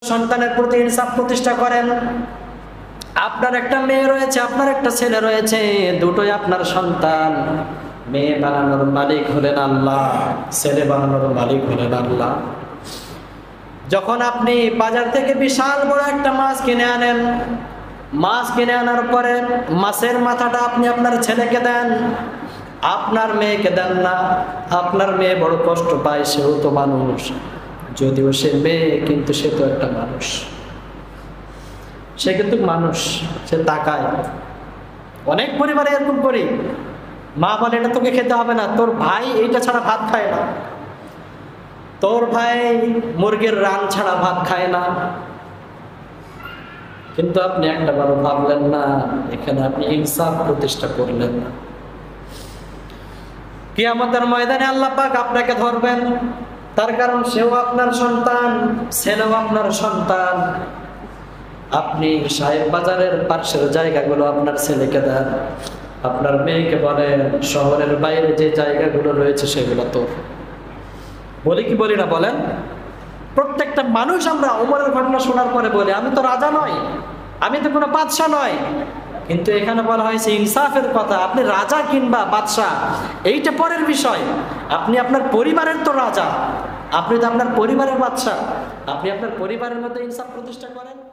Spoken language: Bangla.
সন্তানের প্রতি ইনসাফ প্রতিষ্ঠা করেন। আপনার একটা মেয়ে রয়েছে, আপনার একটা ছেলে রয়েছে, দুটোই আপনার সন্তান। মেয়ে বানানোর মালিক হলেন আল্লাহ, ছেলে বানানোর মালিক হলেন আল্লাহ। যখন আপনি বাজার থেকে বিশাল বড় একটা মাছ কিনে আনেন, মাছ কিনে আনার পরে মাছের মাথাটা আপনি আপনার ছেলেকে দেন, আপনার মেয়েকে দেন না। আপনার মেয়ে বড় কষ্ট পায়, সেও তো মানুষ, যদিও সে মেয়ে কিন্তু সে তো একটা মানুষ, সে কিন্তু মানুষ, সে তাকায়। অনেক পরিবারে এরকম করি, মা বলে এটা তোকে খেতে হবে না, তোর ভাই এইটা ছাড়া ভাত খায় না, তোর ভাই মুরগির রান ছাড়া ভাত খায় না। কিন্তু আপনি একটা বারো ভাবলেন না, এখানে আপনি ইনসাফ প্রতিষ্ঠা করলেন না। কিয়ামতের ময়দানে আল্লাহ পাক আপনাকে ধরবেন, তার কারণ সেও আপনার সন্তান, ছেলেও আপনার সন্তান। আপনি সাহেব বাজারের পাশের জায়গাগুলো আপনার ছেলেকে দেন, আপনার মেয়েকে বলেন শহরের বাইরে যে জায়গাগুলো রয়েছে সেগুলো তোর। বলি কি বলি না বলেন? প্রত্যেকটা মানুষ আমরা ওমরের ঘটনা শোনার পরে বলি আমি তো রাজা নই, আমি তো কোনো বাদশা নই, কিন্তু এখানে বলা হয়েছে ইনসাফের কথা। আপনি রাজা কিংবা বাদশা এইটা পরের বিষয়, আপনি আপনার পরিবারের তো রাজা, আপনি তো আপনার পরিবারের বাদশা। আপনি আপনার পরিবারের মধ্যে ইনসাফ প্রতিষ্ঠা করেন।